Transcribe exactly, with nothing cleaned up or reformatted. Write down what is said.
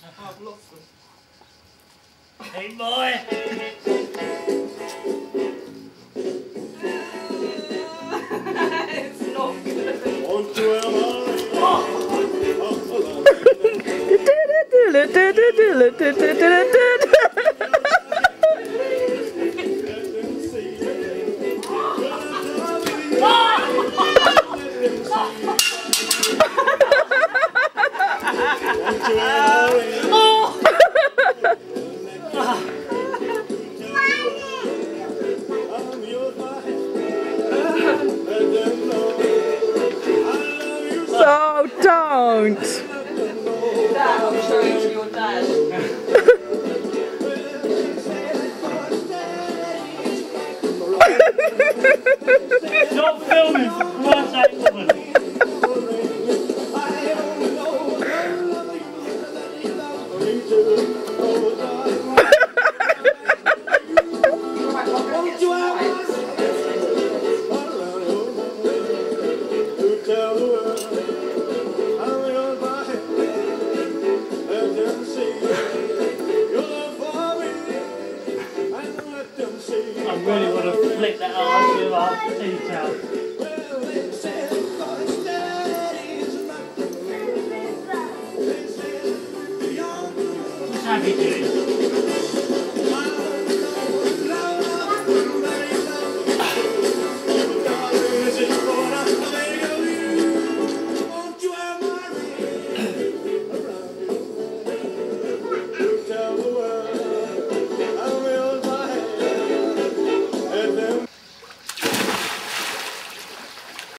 I've lost them. Hey boy! It's not good. Oh, don't! Dad, I'm showing to your dad. Stop filming for God's sake, woman! I really want to flick that arse with our teeth out. What's Abby doing?